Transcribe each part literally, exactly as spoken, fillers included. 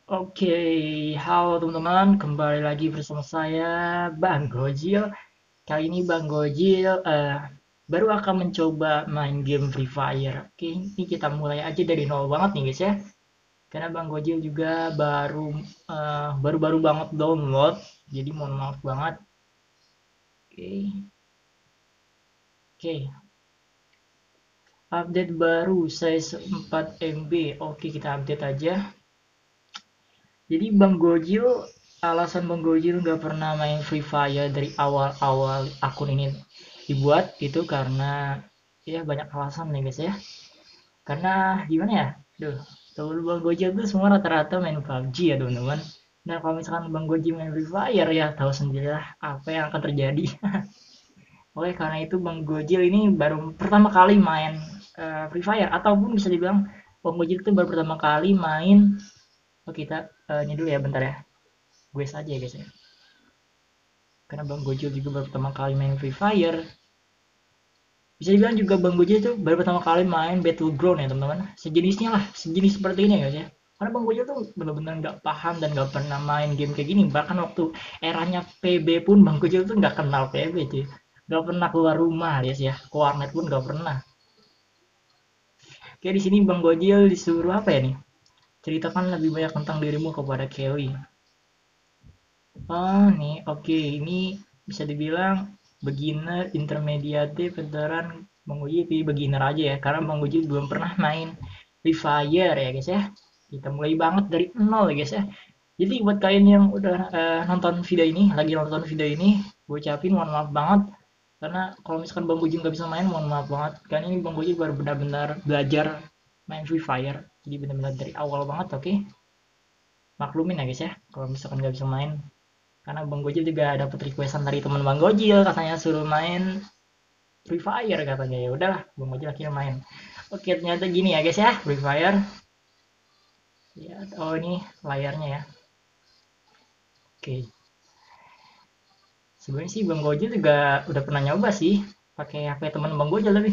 Oke, halo teman-teman, kembali lagi bersama saya Bang Gojil. Kali ini Bang Gojil eh, baru akan mencoba main game Free Fire. Oke, ini kita mulai aja dari nol banget nih guys ya. Karena Bang Gojil juga baru eh, baru-baru banget download, jadi mohon maaf banget. Oke, oke, update baru size empat M B. Oke, kita update aja. Jadi Bang Gojil, alasan Bang Gojil nggak pernah main Free Fire dari awal-awal akun ini dibuat itu karena ya banyak alasan nih guys ya. Karena gimana ya? Duh, tahu Bang Gojil tuh semua rata-rata main P U B G ya teman-teman. Nah kalau misalkan Bang Gojil main Free Fire ya tahu sendirilah apa yang akan terjadi. Oleh karena itu Bang Gojil ini baru pertama kali main eh, Free Fire ataupun bisa dibilang Bang Gojil itu baru pertama kali main. Oh kita eh, ini dulu ya bentar ya. Gue saja ya guys ya. Karena Bang Gojil juga baru pertama kali main Free Fire. Bisa dibilang juga Bang Gojil itu baru pertama kali main Battleground ya teman-teman. Sejenisnya lah, sejenis seperti ini ya guys ya. Karena Bang Gojil tuh benar-benar nggak paham dan nggak pernah main game kayak gini. Bahkan waktu eranya P B pun Bang Gojil tuh nggak kenal P B cuy. Nggak pernah keluar rumah guys ya. Ke warnet pun nggak pernah. Kayak di sini Bang Gojil disuruh apa ya nih? Ceritakan lebih banyak tentang dirimu kepada Kelly. Oh nih, oke. Ini bisa dibilang beginner, intermediate, veteran, Bang Uji pilih beginner aja ya. Karena Bang Uji belum pernah main Free Fire ya guys ya. Kita mulai banget dari nol ya guys ya. Jadi buat kalian yang udah eh, nonton video ini, lagi nonton video ini, gue ucapin mohon maaf banget. Karena kalau misalkan Bang Uji nggak bisa main, mohon maaf banget. Karena ini Bang Uji baru benar-benar belajar main Free Fire. Jadi benar-benar dari awal banget, oke? Maklumin ya guys ya. Kalau misalkan nggak bisa main, karena Bang Gojil juga dapat requestan dari teman Bang Gojil katanya suruh main Free Fire katanya. Ya udahlah, Bang Gojil akhirnya main. Oke, ternyata gini ya guys ya, Free Fire. Ya, oh ini layarnya ya. Oke. Sebenarnya sih Bang Gojil juga udah pernah nyoba sih pakai H P teman Bang Gojil tapi.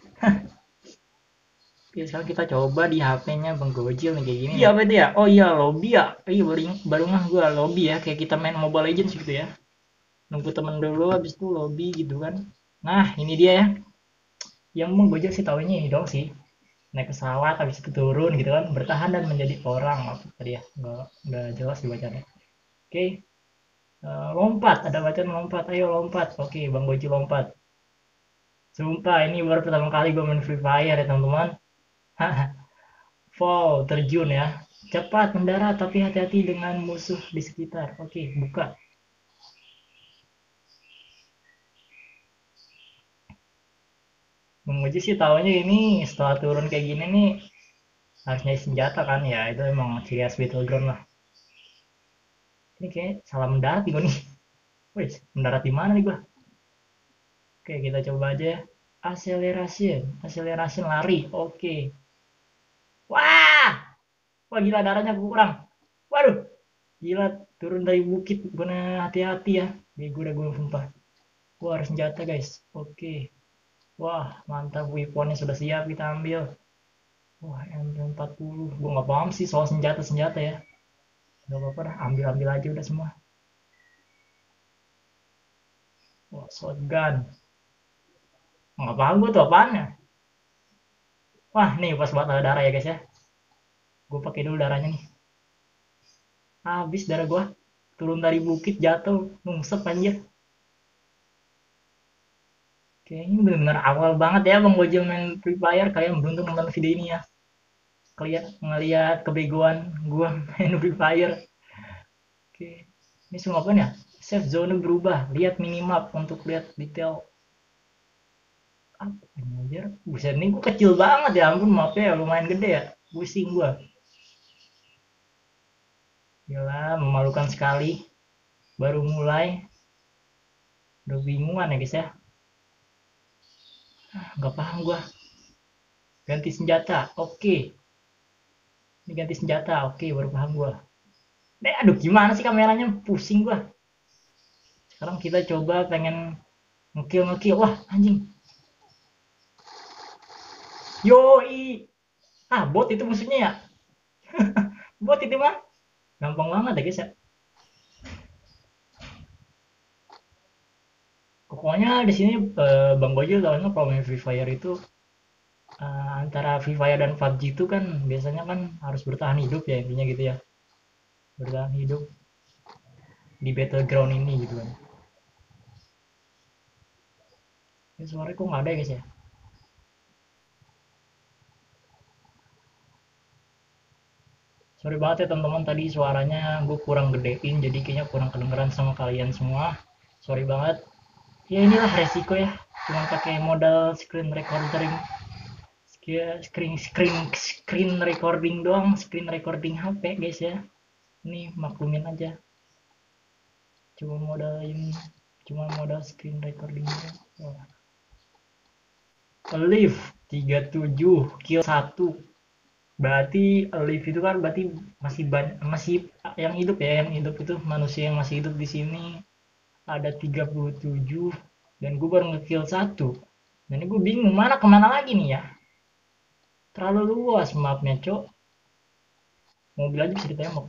Oke, sekarang kita coba di H P-nya Bang Gojil nih kayak gini. Iya, apa itu ya? Oh iya, lobby ya. Iya, baru baru ngah gue lobby ya, kayak kita main Mobile Legends gitu ya. Nunggu temen dulu habis itu lobby gitu kan. Nah, ini dia ya. Yang menggojek sih taunya ini dong sih, naik pesawat habis itu turun gitu kan, bertahan dan menjadi orang apa tadi ya, nggak nggak jelas dibacanya. Oke, eh, lompat, ada bacaan lompat, ayo lompat. Oke, Bang Goji lompat. Sumpah ini baru pertama kali gue main Free Fire ya teman-teman. Fall, terjun ya, cepat mendarat tapi hati-hati dengan musuh di sekitar. Oke, buka. Bang Goji sih taunya ini setelah turun kayak gini nih harusnya senjata kan ya, itu emang ciri khas battleground lah. Ini kayak salah mendarat nih gue nih. Wih, mendarat di mana nih gua? Oke, kita coba aja. Acceleration, acceleration lari. Oke. Wah, wah gila darahnya kurang. Waduh, gila turun dari bukit. Bener hati-hati ya. Bego udah gue sumpah. Gua harus senjata guys. Oke. Wah, mantap. Weaponnya sudah siap kita ambil. Wah, M empat puluh. Gue nggak paham sih soal senjata-senjata ya. Gak apa-apa dah, ambil-ambil aja udah semua. Wah, shotgun. Nggak paham gue tuh apaan ya. Wah, nih pas buat ada darah ya guys ya. Gue pakai dulu darahnya nih. Habis darah gua. Turun dari bukit jatuh. Nungsep anjir. Kayaknya bener-bener awal banget ya Bang Gojil main Free Fire. Kalian beruntung nonton video ini ya. Kalian ngeliat kebegoan gua main Free Fire. Oke. Ini semua apa ya? Save zone berubah. Lihat minimap untuk lihat detail. Apa anjir? Buset ini gua kecil banget ya ampun, mapnya ya lumayan gede ya. Pusing gua. Gila, memalukan sekali. Baru mulai. Udah bingungan ya guys ya. Gak paham gua. Ganti senjata. Oke. Ini ganti senjata. Oke, baru paham gua. Eh, aduh gimana sih kameranya? Pusing gua. Sekarang kita coba pengen ngekill ngekill. Wah, anjing. Yoi. Ah, bot itu musuhnya ya. Bot itu mah. Gampang banget ya guys ya. Pokoknya di sini uh, Bang Gojil tahunya kalau main Free Fire itu uh, antara Free Fire dan P U B G itu kan biasanya kan harus bertahan hidup ya, intinya gitu ya. Bertahan hidup di battleground ini gitu kan. Ini suaranya kok nggak ada ya guys ya. Sorry banget ya teman-teman, tadi suaranya gue kurang gedein jadi kayaknya kurang kedengeran sama kalian semua. Sorry banget. Ya inilah resiko ya, cuma pakai modal screen recording, screen screen screen recording doang, screen recording H P guys ya. Ini maklumin aja, cuma modal ini, cuma modal screen recording doang. Oh. Live tiga puluh tujuh kill satu, berarti live itu kan berarti masih banyak, masih yang hidup ya, yang hidup itu manusia yang masih hidup di sini ada tiga puluh tujuh, dan gue baru ngekill satu. Dan ini gue bingung mana kemana lagi nih ya, terlalu luas mapnya cok. Mobil aja bisa ditembak,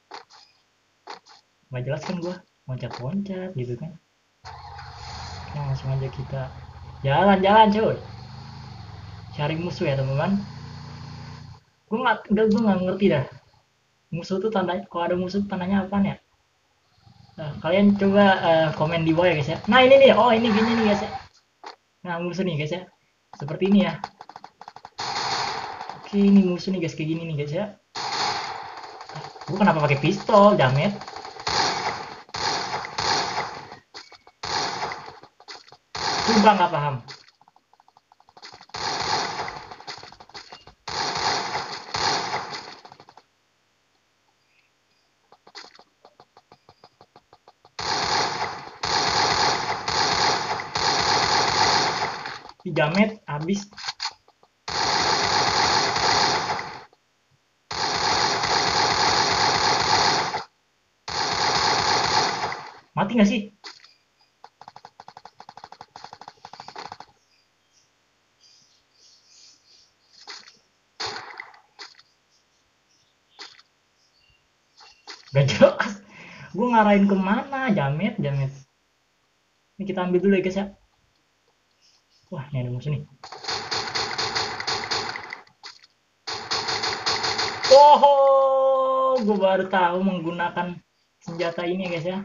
nggak jelas kan gue loncat-loncat gitu kan. Nah, langsung aja kita jalan-jalan cuy, cari musuh ya teman-teman. Gue nggak gue nggak ngerti dah musuh tuh tanda, kalau ada musuh tandanya apa ya. Nah, kalian coba uh, komen di bawah ya guys ya. Nah ini nih, oh ini gini nih guys ya. Nah musuh nih guys ya, seperti ini ya. Oke ini musuh nih guys, kayak gini nih guys ya. Gue kenapa pakai pistol, jamet? Coba nggak paham. Di jamet habis. Mati nggak sih? Gak jelas. Gue ngarahin kemana? Jamet, jamet. Ini kita ambil dulu ya guys ya. Wah, ini ada musuh nih. Oh, gue baru tahu menggunakan senjata ini ya guys ya.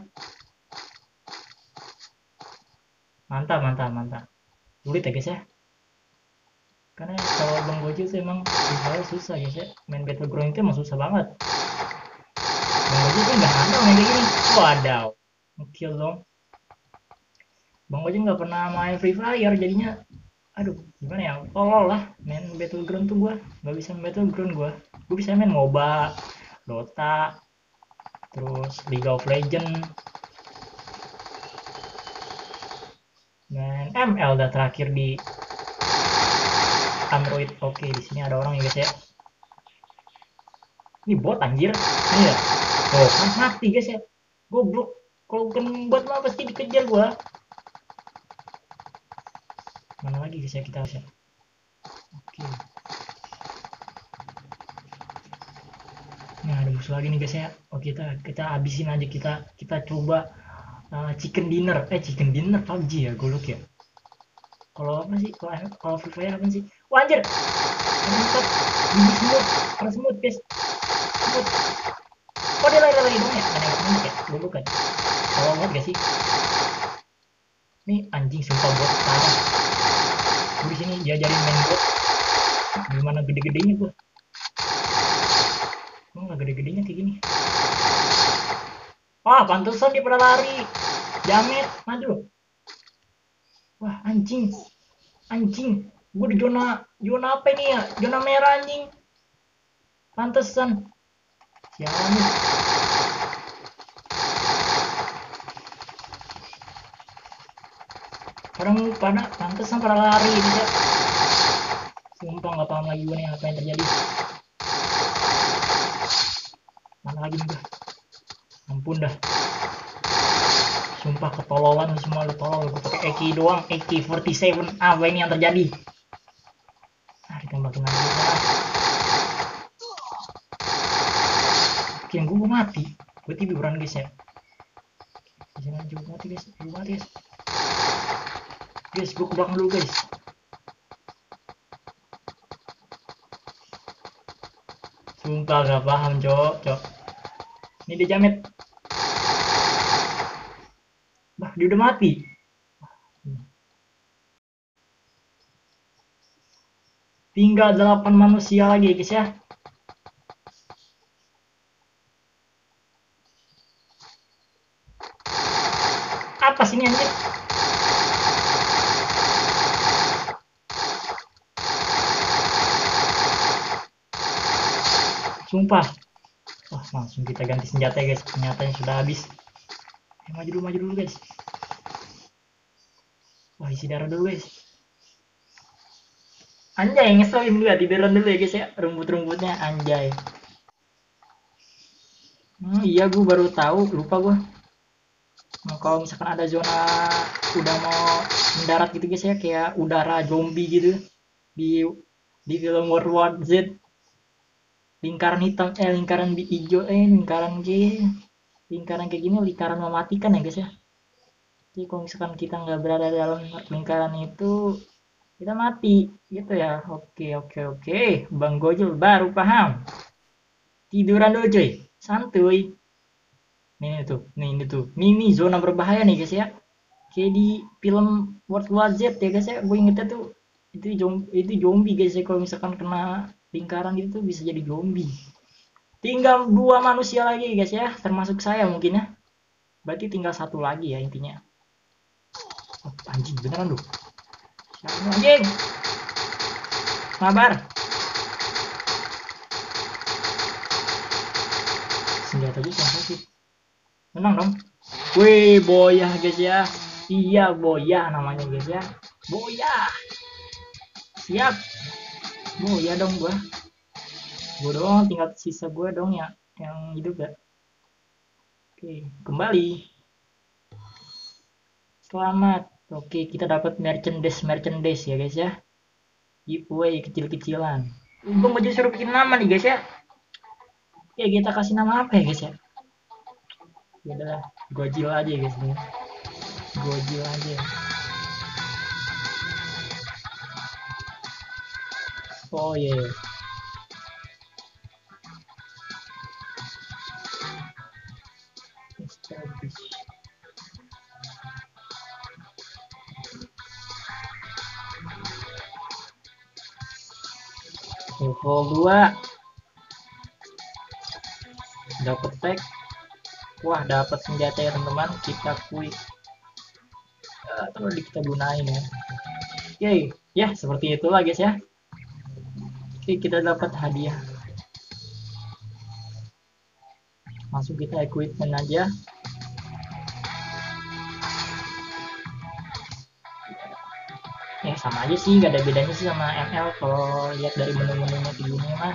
Mantap, mantap, mantap. Sulit ya guys ya. Karena kalau Bang Gojo tuh emang Free susah guys ya. Main Battleground itu emang susah banget. Bang Gojo tuh nggak handal main kayak gini. Wadaw, ngekill dong. Bang Gojo nggak pernah main Free Fire jadinya, aduh gimana ya, tolol lah main Battleground tuh. Gue nggak bisa main Battleground, gue gue bisa main MOBA, Dota, terus League of Legends, main M L dah terakhir di Android. Oke di sini ada orang ya guys ya. Ini bot anjir, ini ya. Oh kan mati guys ya, goblok. Kalau bukan bot mah pasti dikejar gua. Mana lagi guys ya kita guys ya. Oke. Nah ada musuh lagi nih guys ya. Oh kita kita habisin aja, kita kita coba uh, chicken dinner. Eh chicken dinner P U B G ya, gue ya. Kalau apa sih? Kalau kalau Free Fire apa sih? Wah anjir. Ada empat. Ini semut. Ada semut guys. Semut. Kok dia lari-lari dong ya? Ada yang semut ya? Gue bukan. Kalau bot gak sih? Nih anjing sumpah bot parah. Gue di sini diajarin main bot. Gimana gede-gedenya gue? Gue nggak gede-gedenya kayak gini. Wah pantesan dia pada lari. Jamet, maju. Wah anjing, anjing, gue di zona zona apa ini ya? Zona merah anjing. Pantesan. Sialan nih. Orang pada pantesan pada lari gitu. Sumpah nggak paham lagi gue nih apa yang terjadi. Mana lagi nih gue? Ampun dah. Sumpah ketololan semua, lu tolol. Gue pakai E K doang, E K empat puluh tujuh. Apa ini yang terjadi? Ah, ditembakin lagi. Oke, gue mati. Gue tiduran guys ya. Jangan jauh mati guys, jauh mati guys. Guys, gue ke belakang dulu guys. Sumpah gak paham cok, cok. Ini dia jamet. Bah, dia udah mati. Tinggal delapan manusia lagi guys ya. Apa sih ini anjir? Sumpah. Wah, langsung kita ganti senjata ya guys. Senjatanya sudah habis. Ayo, maju dulu, maju dulu guys. Wah, isi darah dulu guys. Anjay, ngeselin juga tiduran dulu ya guys ya. Rumput-rumputnya anjay. Hmm, iya gue baru tahu, lupa gue. Nah, kalau misalkan ada zona udah mau mendarat gitu guys ya, kayak udara zombie gitu di di film World War Z, lingkaran hitam eh lingkaran hijau eh lingkaran G lingkaran kayak gini lingkaran mematikan ya guys ya. Jadi kalau misalkan kita nggak berada dalam lingkaran itu kita mati gitu ya. Oke oke oke, Bang Gojol baru paham. Tiduran dulu cuy, santuy. Nih tuh, nih ini tuh, nih nih zona berbahaya nih guys ya. Kayak di film World War Z ya guys ya, gue ingetnya tuh itu zombie, itu zombie guys ya. Kalau misalkan kena lingkaran gitu bisa jadi zombie. Tinggal dua manusia lagi guys ya, termasuk saya mungkin ya. Berarti tinggal satu lagi ya intinya. Oh, anjing beneran loh. Siapa anjing? Sabar. Senjata aja sakit. Menang dong. Wih, boyah guys ya. Iya, boyah namanya guys ya. Boyah. Siap. Boyah dong gua. Gua doang, tinggal sisa gua dong ya yang hidup ya. Oke, kembali. Selamat. Oke, kita dapat merchandise merchandise ya guys ya. Giveaway kecil-kecilan. Gua mau disuruh bikin nama nih guys ya. Ya kita kasih nama apa ya guys ya? Ya udah, Gojil aja guys nih. Gojil aja. Oh iya. Yeah. Establish. Level dua. Dapat tag. Wah, dapat senjata ya teman-teman. Kita quick. Uh, terus kita gunain ya. Yay. Ya, seperti itulah guys ya. Oke, kita dapat hadiah. Langsung kita equipment aja. Ya sama aja sih, gak ada bedanya sih sama M L kalau lihat dari menu-menunya di sini mah.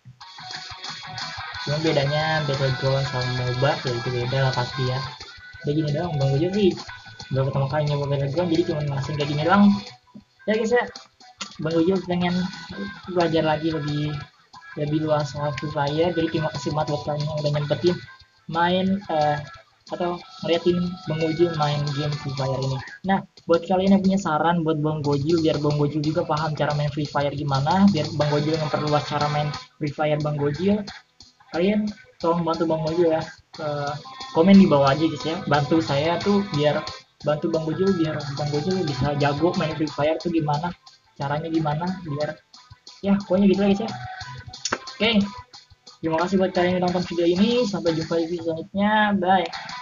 Cuma bedanya Battleground sama MOBA ya itu beda lah pasti ya. Udah gini doang, Bang Gojo sih baru pertama kali nyoba Battleground jadi cuma ngerasain kayak gini doang. Ya guys ya, Bang Gojo pengen belajar lagi lebih lebih luas soal Free Fire. Jadi terima kasih banget buat kalian yang udah nyempetin main uh, atau ngeliatin Bang Gojil main game Free Fire ini. Nah, buat kalian yang punya saran buat Bang Gojil biar Bang Gojil juga paham cara main Free Fire gimana, biar Bang Gojil memperluas cara main Free Fire Bang Gojil, kalian tolong bantu Bang Gojil ya. Uh, komen di bawah aja guys ya. Bantu saya tuh biar bantu Bang Gojil biar Bang Gojil bisa jago main Free Fire tuh gimana, caranya gimana biar ya pokoknya gitu guys ya. Oke. Okay. Terima kasih buat kalian yang nonton video ini. Sampai jumpa di video selanjutnya. Bye.